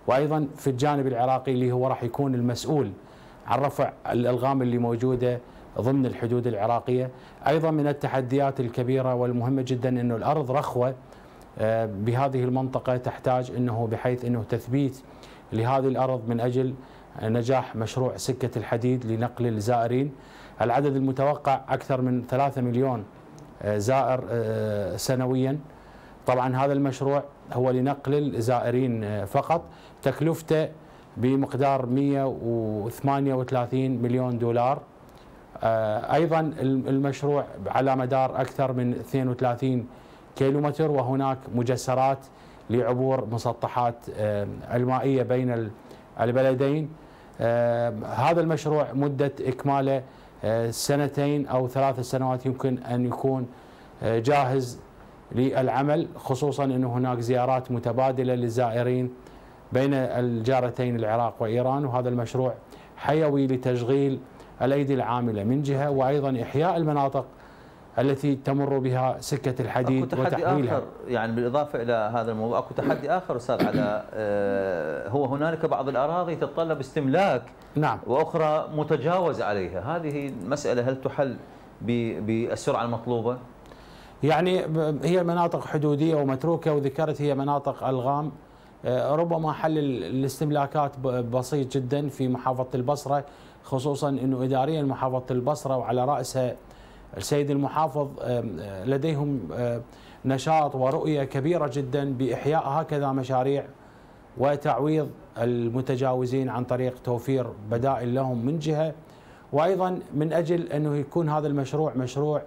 Speaker 6: وايضا في الجانب العراقي اللي هو راح يكون المسؤول عن رفع الالغام اللي موجوده ضمن الحدود العراقيه. ايضا من التحديات الكبيره والمهمه جدا انه الارض رخوه بهذه المنطقه، تحتاج انه بحيث انه تثبيت لهذه الارض من اجل نجاح مشروع سكه الحديد لنقل الزائرين. العدد المتوقع اكثر من ثلاثة مليون زائر سنويا. طبعا هذا المشروع هو لنقل الزائرين فقط، تكلفته بمقدار مئة وثمانية وثلاثين مليون دولار. ايضا المشروع على مدار اكثر من اثنين وثلاثين كيلومتر، وهناك مجسرات لعبور مسطحات المائيه بين البلدين. هذا المشروع مده اكماله سنتين او ثلاث سنوات، يمكن ان يكون جاهز للعمل، خصوصا انه هناك زيارات متبادله للزائرين بين الجارتين العراق وايران، وهذا المشروع حيوي لتشغيل الايدي العامله من جهه، وايضا احياء المناطق التي تمر بها سكه الحديد وتحويلها.
Speaker 1: آخر يعني بالاضافه الى هذا الموضوع اكو تحدي اخر استاذ علاء، هو هنالك بعض الاراضي تتطلب استملاك،
Speaker 6: نعم،
Speaker 1: واخرى متجاوز عليها، هذه المساله هل تحل بالسرعه المطلوبه؟
Speaker 6: يعني هي مناطق حدوديه ومتروكه، وذكرت هي مناطق الغام، ربما حل الاستملاكات بسيط جدا في محافظه البصره، خصوصا انه اداريا محافظه البصره وعلى راسها السيد المحافظ لديهم نشاط ورؤيه كبيره جدا باحياء هكذا مشاريع وتعويض المتجاوزين عن طريق توفير بدائل لهم من جهه، وايضا من اجل انه يكون هذا المشروع مشروع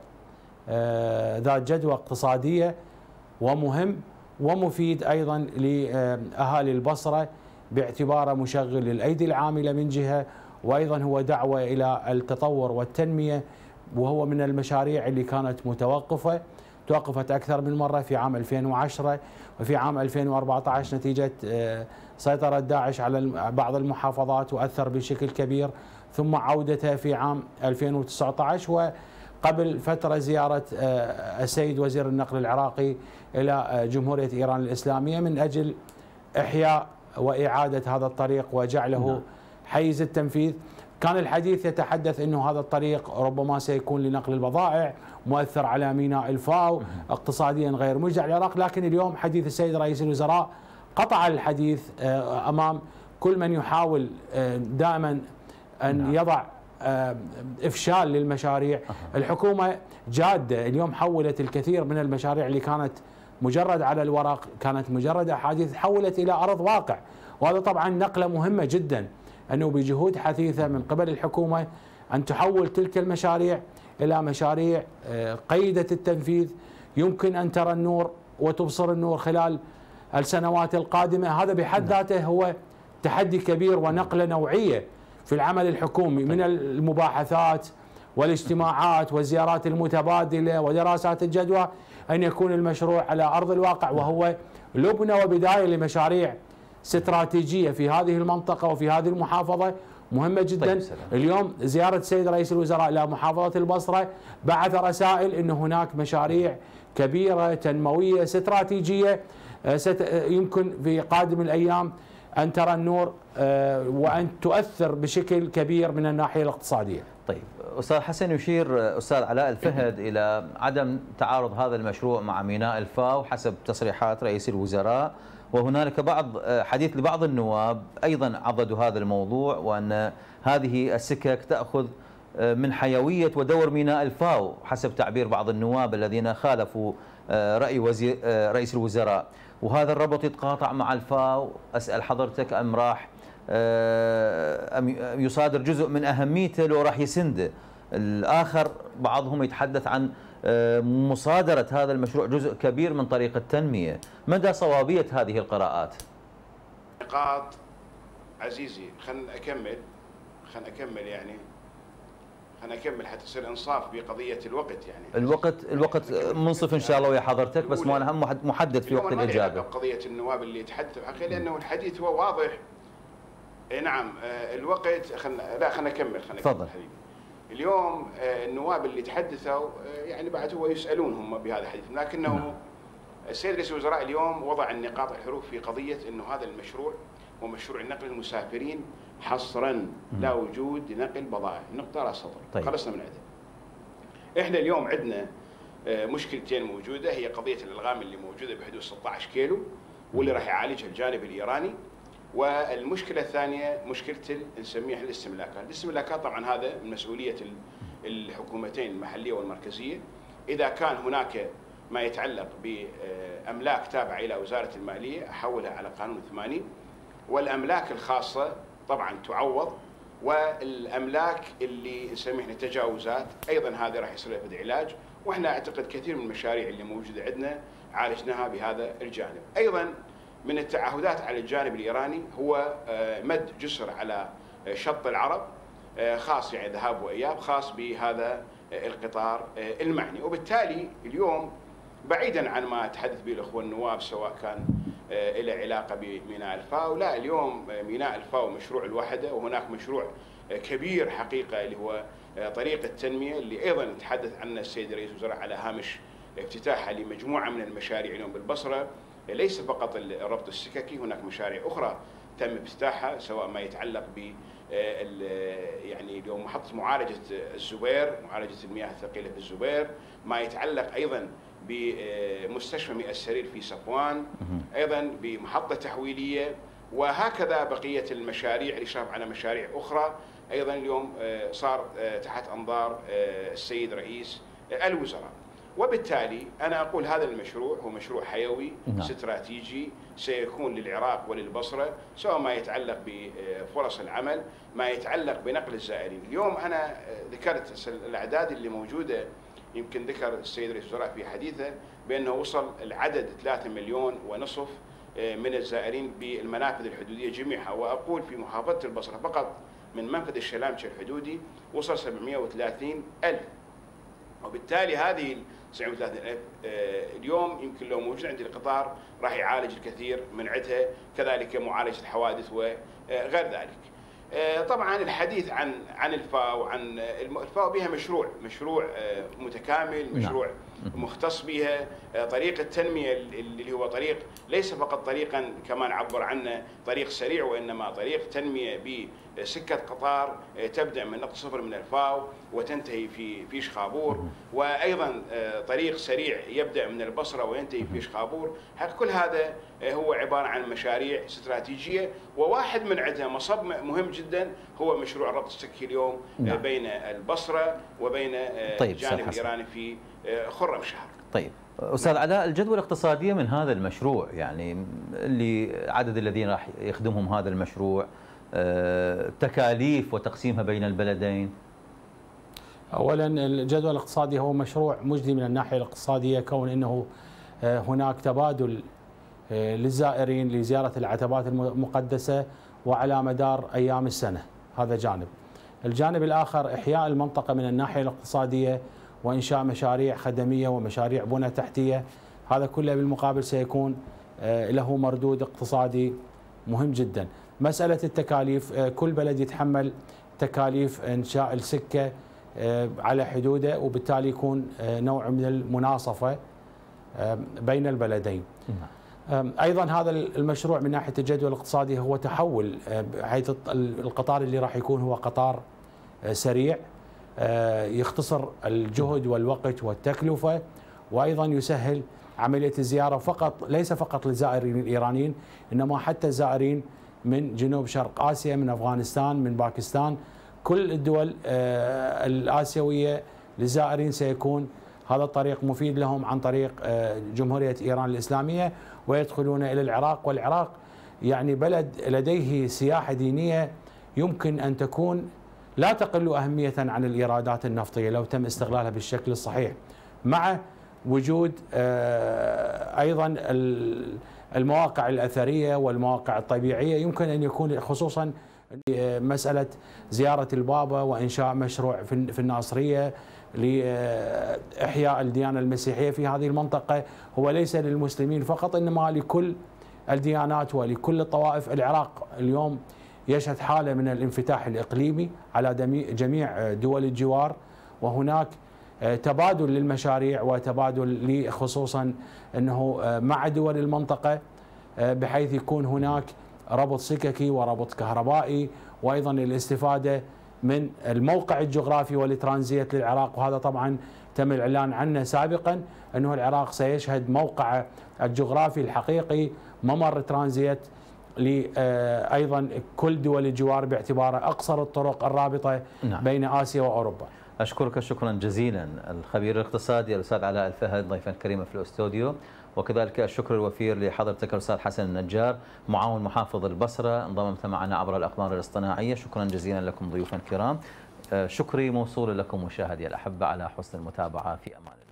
Speaker 6: ذات جدوى اقتصاديه ومهم ومفيد ايضا لاهالي البصره، باعتباره مشغل للايدي العامله من جهه، وايضا هو دعوه الى التطور والتنميه، وهو من المشاريع اللي كانت متوقفه، توقفت اكثر من مره في عام ألفين وعشرة وفي عام ألفين وأربعة عشر نتيجه سيطره داعش على بعض المحافظات واثر بشكل كبير، ثم عودته في عام ألفين وتسعة عشر، وقبل فتره زياره السيد وزير النقل العراقي الى جمهوريه ايران الاسلاميه من اجل احياء واعاده هذا الطريق وجعله حيز التنفيذ. كان الحديث يتحدث انه هذا الطريق ربما سيكون لنقل البضائع، مؤثر على ميناء الفاو، اقتصاديا غير مجدي على العراق، لكن اليوم حديث السيد رئيس الوزراء قطع الحديث امام كل من يحاول دائما ان يضع افشال للمشاريع. الحكومه جاده، اليوم حولت الكثير من المشاريع اللي كانت مجرد على الورق، كانت مجرد احاديث، حولت الى ارض واقع، وهذا طبعا نقله مهمه جدا، انه بجهود حثيثه من قبل الحكومه ان تحول تلك المشاريع الى مشاريع قيده التنفيذ، يمكن ان ترى النور وتبصر النور خلال السنوات القادمه. هذا بحد ذاته هو تحدي كبير ونقله نوعيه في العمل الحكومي، من المباحثات والاجتماعات والزيارات المتبادله ودراسات الجدوى، ان يكون المشروع على ارض الواقع، وهو لبنه وبدايه لمشاريع استراتيجيه في هذه المنطقه وفي هذه المحافظه مهمه جدا. طيب، اليوم زياره السيد رئيس الوزراء الى محافظه البصره بعث رسائل انه هناك مشاريع كبيره تنمويه استراتيجيه يمكن في قادم الايام ان ترى النور وان تؤثر بشكل كبير من الناحيه الاقتصاديه.
Speaker 1: طيب استاذ حسن، يشير استاذ علاء الفهد الى عدم تعارض هذا المشروع مع ميناء الفاو حسب تصريحات رئيس الوزراء، وهنالك بعض حديث لبعض النواب ايضا عضدوا هذا الموضوع، وان هذه السكك تاخذ من حيويه ودور ميناء الفاو حسب تعبير بعض النواب الذين خالفوا راي وزير رئيس الوزراء، وهذا الربط يتقاطع مع الفاو. اسال حضرتك ام راح ام يصادر جزء من اهميته لو راح يسنده؟ الاخر بعضهم يتحدث عن مصادرة هذا المشروع جزء كبير من طريق التنمية. مدى صوابية هذه القراءات؟
Speaker 5: نقاط عزيزي، خلنا أكمل خلنا أكمل يعني خلنا أكمل حتى يصير إنصاف بقضية الوقت. يعني الوقت
Speaker 1: الوقت منصف إن شاء الله ويا حضرتك، بس ما أنا هم محدد في وقت الإجابة.
Speaker 5: قضية النواب اللي يتحدثوا حقيقة لأنه الحديث هو واضح. إيه نعم الوقت، خلنا لا خلنا أكمل خلنا
Speaker 1: تفضل.
Speaker 5: اليوم النواب اللي تحدثوا يعني بعد هو يسألون هم بهذا الحديث، لكنه السيد رئيس الوزراء اليوم وضع النقاط الحروف في قضية أنه هذا المشروع هو مشروع نقل المسافرين حصرا، لا وجود لنقل بضائع، نقطة لا سطر.
Speaker 1: طيب.
Speaker 5: خلصنا من عندها. احنا اليوم عندنا مشكلتين موجودة، هي قضية الألغام اللي موجودة بحدود ستة عشر كيلو واللي راح يعالجها الجانب الإيراني، والمشكلة الثانية مشكلة نسميها الاستملاكات. الاستملاكات طبعا هذا من مسؤولية الحكومتين المحلية والمركزية. إذا كان هناك ما يتعلق بأملاك تابعة إلى وزارة المالية أحولها على قانون ثمانين، والأملاك الخاصة طبعا تعوض، والأملاك اللي نسميها تجاوزات أيضا هذه راح يصير لها علاج. وإحنا أعتقد كثير من المشاريع اللي موجودة عندنا عالجناها بهذا الجانب. أيضا من التعهدات على الجانب الإيراني هو مد جسر على شط العرب خاص، يعني ذهاب وإياب، خاص بهذا القطار المعني. وبالتالي اليوم بعيدا عن ما تحدث به الأخوة النواب سواء كان له علاقة بميناء الفاو، لا اليوم ميناء الفاو مشروع الوحدة، وهناك مشروع كبير حقيقة اللي هو طريق التنمية اللي أيضا تحدث عنه السيد رئيس الوزراء على هامش افتتاحها لمجموعة من المشاريع اليوم بالبصرة. ليس فقط الربط السككي، هناك مشاريع أخرى تم افتتاحها سواء ما يتعلق ب يعني اليوم محطة معالجة الزبير، معالجة المياه الثقيلة في الزبير، ما يتعلق أيضا بمستشفى مئة سرير في صفوان، أيضا بمحطة تحويلية، وهكذا بقية المشاريع الإشراف على مشاريع أخرى أيضا اليوم صار تحت أنظار السيد رئيس الوزراء. وبالتالي أنا أقول هذا المشروع هو مشروع حيوي نعم. استراتيجي سيكون للعراق وللبصرة، سواء ما يتعلق بفرص العمل، ما يتعلق بنقل الزائرين. اليوم أنا ذكرت الأعداد اللي موجودة، يمكن ذكر السيد رئيس الوزراء في حديثه بأنه وصل العدد ثلاثة مليون ونصف من الزائرين بالمنافذ الحدودية جميعها، وأقول في محافظة البصرة فقط من منفذ الشلامشة الحدودي وصل سبعمئة وثلاثين ألف. وبالتالي هذه سبعمئة وثلاثين ألف اليوم يمكن لو موجود عند القطار راح يعالج الكثير من عدها، كذلك معالجة الحوادث وغير ذلك. طبعا الحديث عن عن الفاو، عن الفاو بها مشروع مشروع متكامل، مشروع مختص بها. طريق التنمية اللي هو طريق ليس فقط طريقا كما نعبر عنه طريق سريع، وإنما طريق تنمية بسكة قطار تبدأ من نقطة صفر من الفاو وتنتهي في في شخابور، وأيضا طريق سريع يبدأ من البصرة وينتهي في شخابور. كل هذا هو عبارة عن مشاريع استراتيجية، وواحد من عندها مصب مهم جدا هو مشروع الربط السككي اليوم نعم. بين البصرة وبين طيب الجانب الإيراني في خرم شهر.
Speaker 1: طيب أستاذ علاء، الجدوى الاقتصادية من هذا المشروع، يعني اللي عدد الذين راح يخدمهم هذا المشروع، تكاليف وتقسيمها بين البلدين.
Speaker 6: أولا الجدوى الاقتصادي هو مشروع مجدي من الناحية الاقتصادية، كون أنه هناك تبادل للزائرين لزيارة العتبات المقدسة وعلى مدار أيام السنة، هذا جانب. الجانب الآخر إحياء المنطقة من الناحية الاقتصادية وإنشاء مشاريع خدمية ومشاريع بنى تحتية، هذا كله بالمقابل سيكون له مردود اقتصادي مهم جدا. مسألة التكاليف، كل بلد يتحمل تكاليف إنشاء السكة على حدوده، وبالتالي يكون نوع من المناصفة بين البلدين. أيضا هذا المشروع من ناحية الجدوى الاقتصادي هو تحول، حيث القطار اللي راح يكون هو قطار سريع يختصر الجهد والوقت والتكلفة، وأيضا يسهل عملية الزيارة فقط، ليس فقط للزائرين الإيرانيين، إنما حتى الزائرين من جنوب شرق آسيا، من أفغانستان، من باكستان، كل الدول الآسيوية للزائرين سيكون هذا الطريق مفيد لهم عن طريق جمهورية إيران الإسلامية، ويدخلون إلى العراق. والعراق يعني بلد لديه سياحة دينية يمكن أن تكون لا تقل أهمية عن الإيرادات النفطية لو تم استغلالها بالشكل الصحيح، مع وجود أيضا المواقع الأثرية والمواقع الطبيعية. يمكن أن يكون خصوصا مسألة زيارة البابا وإنشاء مشروع في الناصرية لإحياء الديانة المسيحية في هذه المنطقة، هو ليس للمسلمين فقط إنما لكل الديانات ولكل الطوائف. العراق اليوم يشهد حالة من الانفتاح الإقليمي على جميع دول الجوار، وهناك تبادل للمشاريع وتبادل خصوصا أنه مع دول المنطقة، بحيث يكون هناك ربط سككي وربط كهربائي، وأيضا الاستفادة من الموقع الجغرافي والترانزيت للعراق. وهذا طبعا تم الإعلان عنه سابقا أنه العراق سيشهد موقع الجغرافي الحقيقي ممر ترانزيت لأيضا كل دول الجوار باعتباره أقصر الطرق الرابطة نعم. بين آسيا وأوروبا.
Speaker 1: أشكرك شكرا جزيلا الخبير الاقتصادي الأستاذ علاء الفهد ضيفا كريما في الاستوديو، وكذلك الشكر الوفير لحضرتك الأستاذ حسن النجار معاون محافظ البصرة انضممت معنا عبر الأقمار الاصطناعية. شكرا جزيلا لكم ضيوفا كرام. شكري موصول لكم مشاهدي الأحبة على حسن المتابعة. في أمان الله.